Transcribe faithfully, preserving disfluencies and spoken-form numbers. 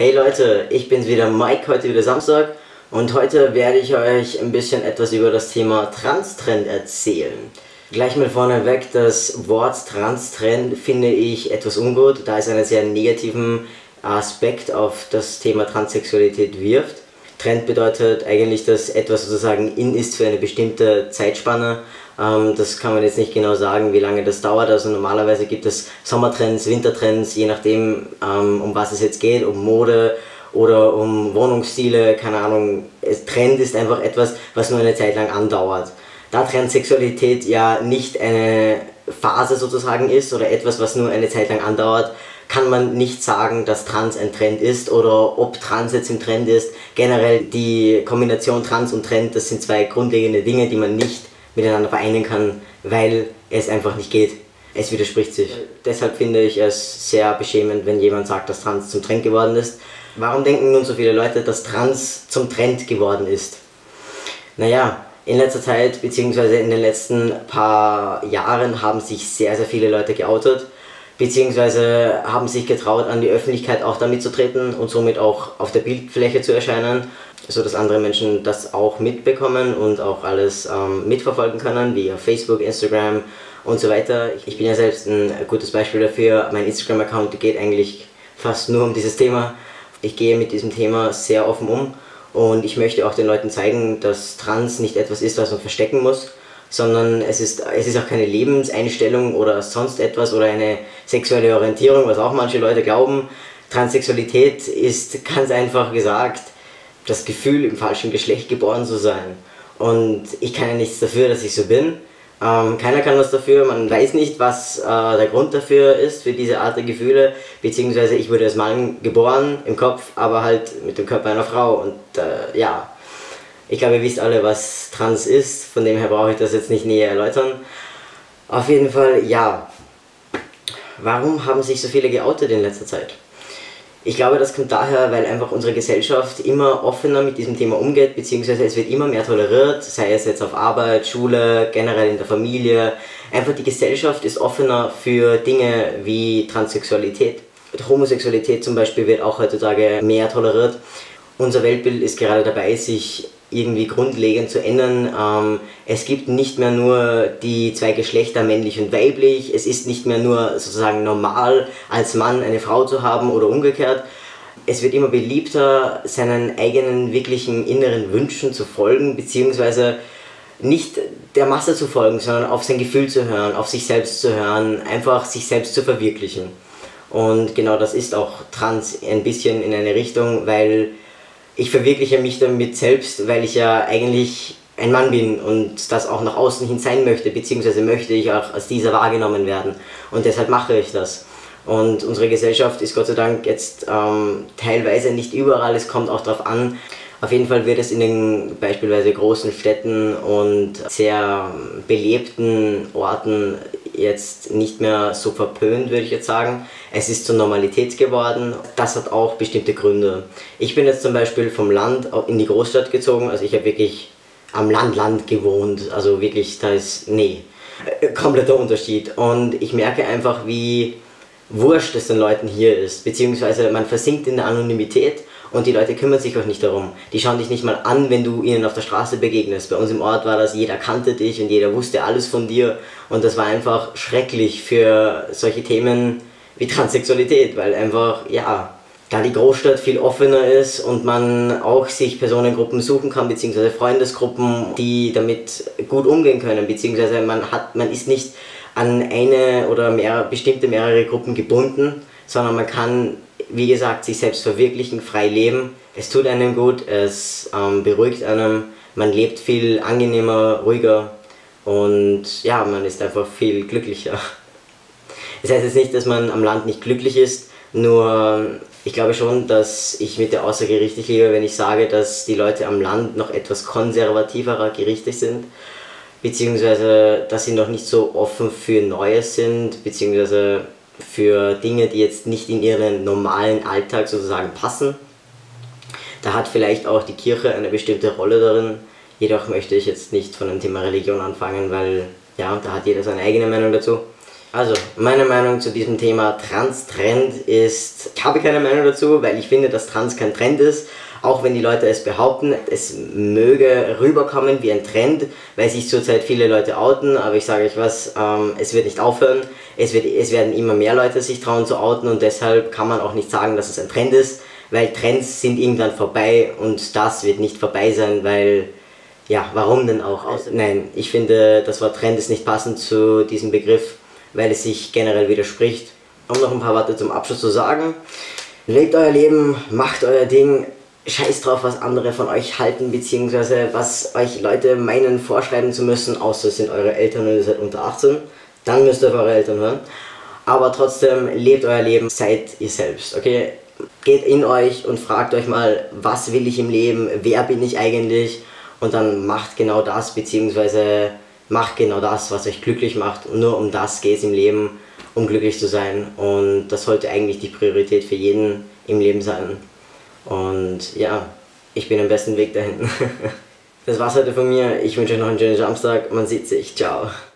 Hey Leute, ich bin's wieder, Mike, heute wieder Samstag und heute werde ich euch ein bisschen etwas über das Thema Transtrend erzählen. Gleich mal vorneweg, das Wort Transtrend finde ich etwas ungut, da es einen sehr negativen Aspekt auf das Thema Transsexualität wirft. Trend bedeutet eigentlich, dass etwas sozusagen in ist für eine bestimmte Zeitspanne. Ähm, das kann man jetzt nicht genau sagen, wie lange das dauert. Also normalerweise gibt es Sommertrends, Wintertrends, je nachdem, ähm, um was es jetzt geht, um Mode oder um Wohnungsstile, keine Ahnung. Es, Trend ist einfach etwas, was nur eine Zeit lang andauert. Da Transsexualität ja nicht eine Phase sozusagen ist oder etwas, was nur eine Zeit lang andauert, kann man nicht sagen, dass Trans ein Trend ist oder ob Trans jetzt im Trend ist. Generell die Kombination Trans und Trend, das sind zwei grundlegende Dinge, die man nicht miteinander vereinen kann, weil es einfach nicht geht. Es widerspricht sich. Deshalb finde ich es sehr beschämend, wenn jemand sagt, dass Trans zum Trend geworden ist. Warum denken nun so viele Leute, dass Trans zum Trend geworden ist? Naja, in letzter Zeit bzw. in den letzten paar Jahren haben sich sehr, sehr viele Leute geoutet, beziehungsweise haben sich getraut, an die Öffentlichkeit auch damit zu treten und somit auch auf der Bildfläche zu erscheinen, so dass andere Menschen das auch mitbekommen und auch alles ähm, mitverfolgen können, wie auf Facebook, Instagram und so weiter. Ich bin ja selbst ein gutes Beispiel dafür. Mein Instagram-Account geht eigentlich fast nur um dieses Thema. Ich gehe mit diesem Thema sehr offen um und ich möchte auch den Leuten zeigen, dass Trans nicht etwas ist, was man verstecken muss, sondern es ist, es ist auch keine Lebenseinstellung oder sonst etwas oder eine sexuelle Orientierung, was auch manche Leute glauben. Transsexualität ist ganz einfach gesagt das Gefühl, im falschen Geschlecht geboren zu sein. Und ich kann ja nichts dafür, dass ich so bin. Ähm, keiner kann was dafür, man weiß nicht, was äh, der Grund dafür ist, für diese Art der Gefühle, beziehungsweise ich wurde als Mann geboren, im Kopf, aber halt mit dem Körper einer Frau und äh, ja. Ich glaube, ihr wisst alle, was Trans ist, von dem her brauche ich das jetzt nicht näher erläutern. Auf jeden Fall, ja. Warum haben sich so viele geoutet in letzter Zeit? Ich glaube, das kommt daher, weil einfach unsere Gesellschaft immer offener mit diesem Thema umgeht, beziehungsweise es wird immer mehr toleriert, sei es jetzt auf Arbeit, Schule, generell in der Familie. Einfach die Gesellschaft ist offener für Dinge wie Transsexualität. Homosexualität zum Beispiel wird auch heutzutage mehr toleriert. Unser Weltbild ist gerade dabei, sich irgendwie grundlegend zu ändern. Ähm, es gibt nicht mehr nur die zwei Geschlechter, männlich und weiblich. Es ist nicht mehr nur sozusagen normal, als Mann eine Frau zu haben oder umgekehrt. Es wird immer beliebter, seinen eigenen wirklichen inneren Wünschen zu folgen, beziehungsweise nicht der Masse zu folgen, sondern auf sein Gefühl zu hören, auf sich selbst zu hören, einfach sich selbst zu verwirklichen. Und genau das ist auch Trans ein bisschen in eine Richtung, weil ich verwirkliche mich damit selbst, weil ich ja eigentlich ein Mann bin und das auch nach außen hin sein möchte, beziehungsweise möchte ich auch als dieser wahrgenommen werden und deshalb mache ich das. Und unsere Gesellschaft ist Gott sei Dank jetzt ähm, teilweise nicht überall, es kommt auch darauf an. Auf jeden Fall wird es in den beispielsweise großen Städten und sehr belebten Orten jetzt nicht mehr so verpönt, würde ich jetzt sagen. Es ist zur Normalität geworden. Das hat auch bestimmte Gründe. Ich bin jetzt zum Beispiel vom Land in die Großstadt gezogen, also ich habe wirklich am Land Land gewohnt, also wirklich, da ist, nee, kompletter Unterschied. Und ich merke einfach, wie wurscht es den Leuten hier ist, beziehungsweise man versinkt in der Anonymität. Und die Leute kümmern sich auch nicht darum. Die schauen dich nicht mal an, wenn du ihnen auf der Straße begegnest. Bei uns im Ort war das, jeder kannte dich und jeder wusste alles von dir. Und das war einfach schrecklich für solche Themen wie Transsexualität, weil einfach, ja, da die Großstadt viel offener ist und man auch sich Personengruppen suchen kann, beziehungsweise Freundesgruppen, die damit gut umgehen können, beziehungsweise man hat, man ist nicht an eine oder mehr, bestimmte mehrere Gruppen gebunden, sondern man kann, wie gesagt, sich selbst verwirklichen, frei leben. Es tut einem gut, es ähm, beruhigt einem, man lebt viel angenehmer, ruhiger und ja, man ist einfach viel glücklicher. Das heißt jetzt nicht, dass man am Land nicht glücklich ist, nur ich glaube schon, dass ich mit der Aussage richtig liege, wenn ich sage, dass die Leute am Land noch etwas konservativerer gerichtet sind, beziehungsweise dass sie noch nicht so offen für Neues sind, beziehungsweise für Dinge, die jetzt nicht in ihren normalen Alltag sozusagen passen. Da hat vielleicht auch die Kirche eine bestimmte Rolle darin, jedoch möchte ich jetzt nicht von dem Thema Religion anfangen, weil ja, da hat jeder seine eigene Meinung dazu. Also, meine Meinung zu diesem Thema Trans-Trend ist, ich habe keine Meinung dazu, weil ich finde, dass Trans kein Trend ist. Auch wenn die Leute es behaupten, es möge rüberkommen wie ein Trend, weil sich zurzeit viele Leute outen, aber ich sage euch was, ähm, es wird nicht aufhören, es, wird, es werden immer mehr Leute sich trauen zu outen und deshalb kann man auch nicht sagen, dass es ein Trend ist, weil Trends sind irgendwann vorbei und das wird nicht vorbei sein, weil, ja, warum denn auch? Nein, ich finde, das Wort Trend ist nicht passend zu diesem Begriff, weil es sich generell widerspricht. Um noch ein paar Worte zum Abschluss zu sagen, lebt euer Leben, macht euer Ding, scheiß drauf, was andere von euch halten, beziehungsweise was euch Leute meinen, vorschreiben zu müssen, außer es sind eure Eltern und ihr seid unter achtzehn. Dann müsst ihr auf eure Eltern hören. Aber trotzdem, lebt euer Leben, seid ihr selbst, okay? Geht in euch und fragt euch mal, was will ich im Leben, wer bin ich eigentlich? Und dann macht genau das, beziehungsweise macht genau das, was euch glücklich macht. Und nur um das geht es im Leben, um glücklich zu sein. Und das sollte eigentlich die Priorität für jeden im Leben sein. Und ja, ich bin am besten Weg dahin. Das war's heute von mir. Ich wünsche euch noch einen schönen Samstag. Man sieht sich. Ciao.